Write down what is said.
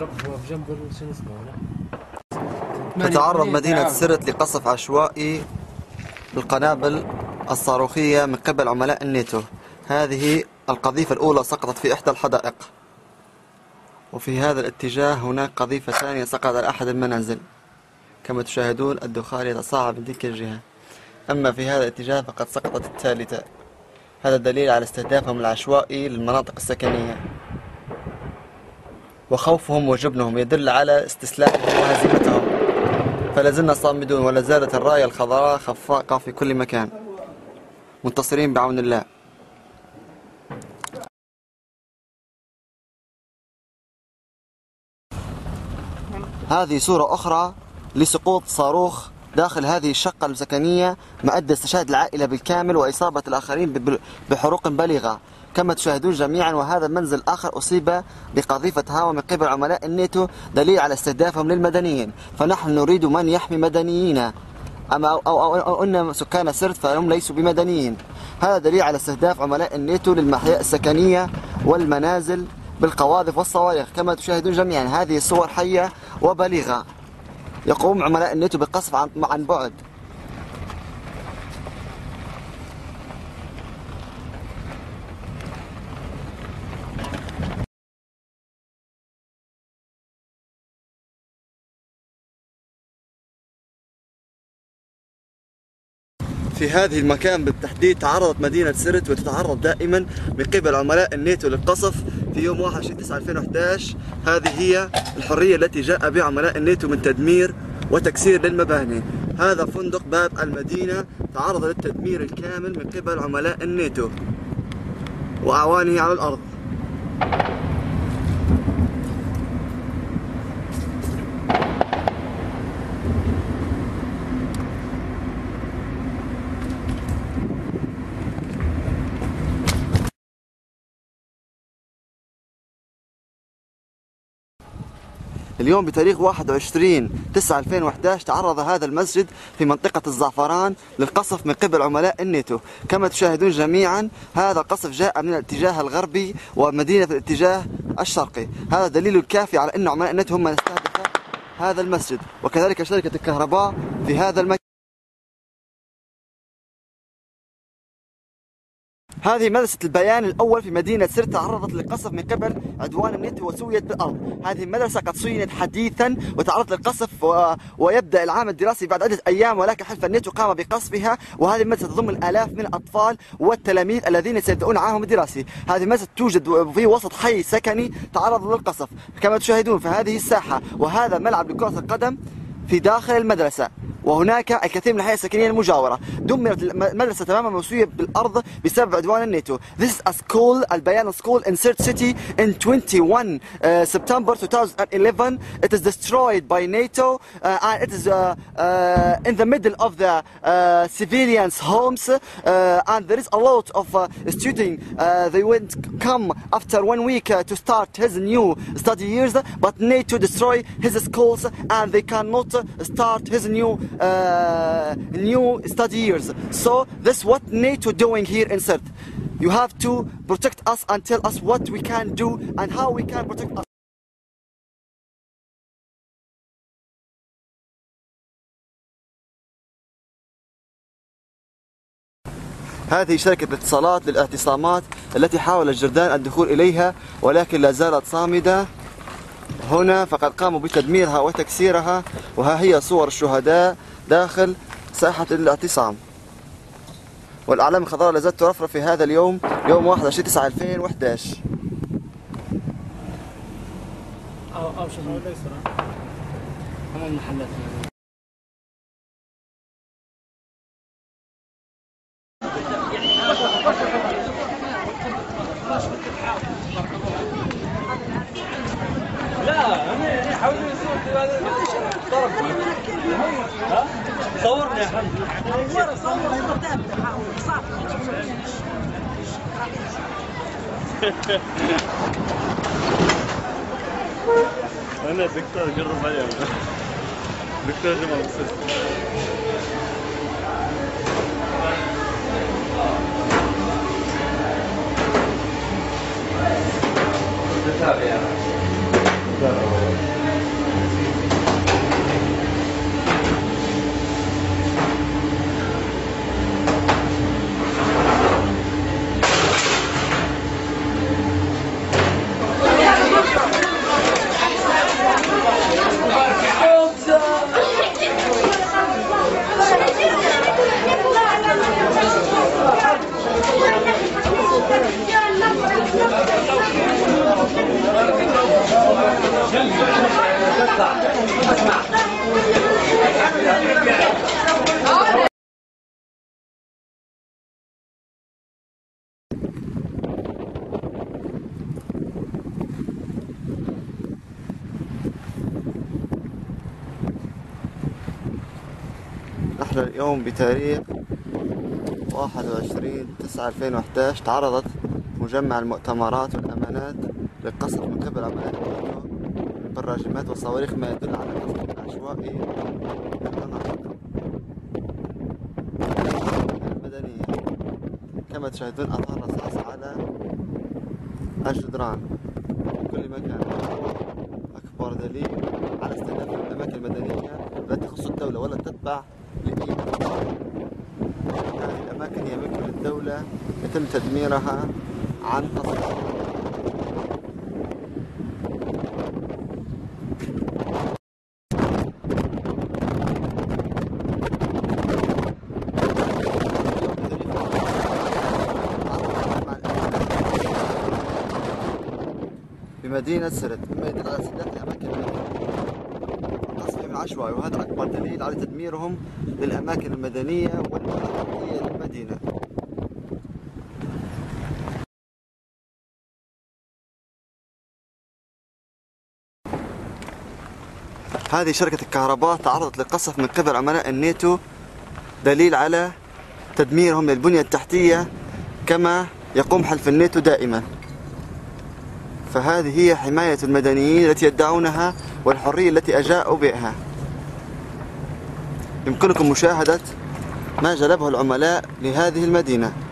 هو بجنب شنو اسمه تتعرض مدينة سرت لقصف عشوائي بالقنابل الصاروخية من قبل عملاء الناتو. هذه القذيفة الأولى سقطت في إحدى الحدائق، وفي هذا الاتجاه هناك قذيفة ثانية سقطت على أحد المنازل. كما تشاهدون الدخان يتصاعد من تلك الجهة. أما في هذا الاتجاه فقد سقطت الثالثة. هذا دليل على استهدافهم العشوائي للمناطق السكنية، وخوفهم وجبنهم يدل على استسلامهم وهزيمتهم. فلازلنا صامدون، ولا زالت الراية الخضراء خفاقة في كل مكان، منتصرين بعون الله. هذه صورة أخرى لسقوط صاروخ داخل هذه الشقة السكنية، ما أدى استشهاد العائلة بالكامل وإصابة الآخرين بحروق بالغة كما تشاهدون جميعا. وهذا منزل آخر أصيب بقذيفة هواء من قبل عملاء الناتو، دليل على استهدافهم للمدنيين. فنحن نريد من يحمي مدنيين، أو أن سكان سرت فهم ليسوا بمدنيين. هذا دليل على استهداف عملاء الناتو للمحياء السكنية والمنازل بالقواذف والصواريخ كما تشاهدون جميعا. هذه الصور حية وبليغة، يقوم عملاء الناتو بالقصف عن بعد. في هذه المكان بالتحديد تعرضت مدينة سرت وتتعرض دائما من قبل عملاء الناتو للقصف. في يوم 21/9/2011 هذه هي الحرية التي جاء بها عملاء الناتو من تدمير وتكسير للمباني. هذا فندق باب المدينة تعرض للتدمير الكامل من قبل عملاء الناتو وأعوانه على الأرض. اليوم بتاريخ 21/9/2011 تعرض هذا المسجد في منطقة الزعفران للقصف من قبل عملاء الناتو. كما تشاهدون جميعا هذا القصف جاء من الاتجاه الغربي ومدينة في الاتجاه الشرقي. هذا دليل كافي على أن عملاء الناتو هم من استهدف هذا المسجد، وكذلك شركة الكهرباء في هذا المكان. هذه مدرسة البيان الأول في مدينة سرت تعرضت للقصف من قبل عدوان الناتو وسويت بالأرض. هذه المدرسة قد صينت حديثا وتعرضت للقصف ويبدأ العام الدراسي بعد عدة أيام، ولكن حلف الناتو قام بقصفها. وهذه المدرسة تضم الآلاف من الأطفال والتلاميذ الذين سيبدأون عامهم الدراسي. هذه المدرسة توجد في وسط حي سكني تعرض للقصف كما تشاهدون. فهذه الساحة وهذا ملعب لكرة القدم في داخل المدرسة، وهناك الكثير من الحياة السكنية المجاورة. دمرت المدرسة تماما موسوية بالأرض بسبب عدوان الناتو. This is a school, Al-Bayan school in Sirte city in 21 September 2011. It is destroyed by NATO and it is in the middle of the civilians' homes and there is a lot of students. They went come after 1 week to start his new study years, but NATO destroyed his schools and they cannot start his new study years. So this is what NATO doing here in Sirte. You have to protect us and tell us what we can do and how we can protect us. هذه شركة الاتصالات للاعتصامات التي حاول الجردان الدخول إليها ولكن لا زالت صامدة هنا، فقد قاموا بتدميرها وتكسيرها. وها هي صور الشهداء داخل ساحة الاعتصام. والأعلام الخضراء لا زالت ترفرف في هذا اليوم، يوم 21/9/2011. أو شمال اليسرى أمام المحلات. لا أنا حاولت أصور طرف. ها صورني يا حمد. أنا دكتور جرب عليه. دكتور جمال السيد. تابع. نحن اليوم بتاريخ 21/9/2011 تعرضت مجمع المؤتمرات والأمانات للقصف من قبل عمليات الناتو بالراجمات والصواريخ، ما يدل على قصف عشوائي للمناطق المدنية. كما تشاهدون آثار رصاص على الجدران في كل مكان، أكبر دليل على استهداف الأماكن المدنية التي تخص الدولة ولا تتبع لأي هذه الأماكن هي ملك للدولة يتم تدميرها عن قصد. بمدينة سرت مما يدل على استهداف الأماكن المدنية قصفهم العشوائي، وهذا أكبر دليل على تدميرهم للأماكن المدنية والمناطقية للمدينة. هذه شركة الكهرباء تعرضت للقصف من قبل عملاء الناتو، دليل على تدميرهم للبنية التحتية كما يقوم حلف الناتو دائما. فهذه هي حماية المدنيين التي يدعونها والحرية التي أجاءوا بها. يمكنكم مشاهدة ما جلبه العملاء لهذه المدينة.